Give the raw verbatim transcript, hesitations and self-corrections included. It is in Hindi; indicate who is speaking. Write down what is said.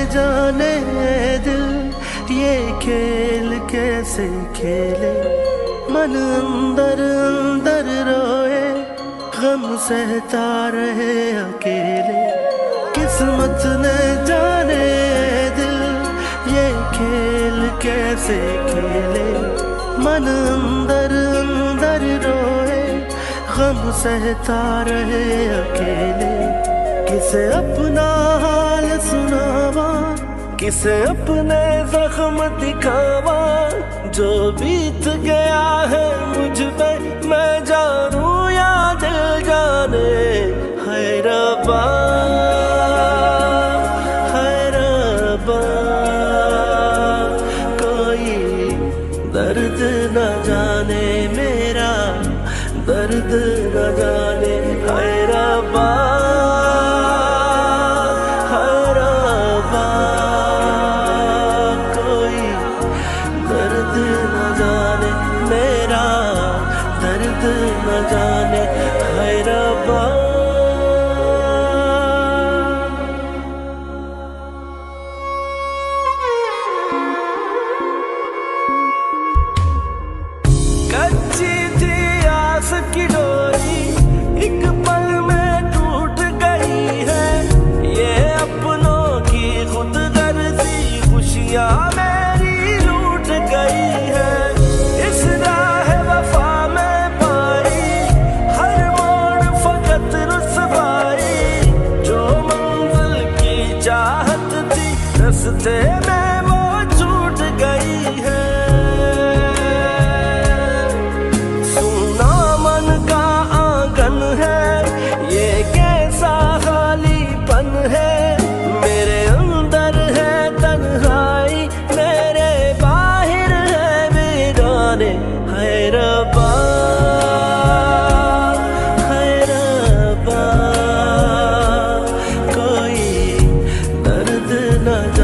Speaker 1: जाने दिल ये खेल कैसे खेले। मन अंदर अंदर रोए, गम सहता रहे अकेले। किस्मत ने जाने दिल ये खेल कैसे खेले। मन अंदर अंदर रोए, गम सहता रहे अकेले। किसे अपना हाल सुनावा, किसे अपने जख्म दिखावा। जो बीत गया है मुझ पे मैं जानू या दिल जाने। है रब्बा, है रब्बा, कोई दर्द न जाने मेरा, दर्द न जाने। है रब्बा, न जाने। है रब्बा, कच्ची थी आस की डोरी, एक पल में टूट गई है। ये अपनों की खुदगर्जी खुशियां मेरी लूट गई है। इस राह वफा रस्ते में वो छूट गई है। सुना मन का आंगन है, ये कैसा खालीपन है। मेरे अंदर है तन्हाई, मेरे बाहर है वीराने। है रब्बा, है रब्बा, कोई दर्द न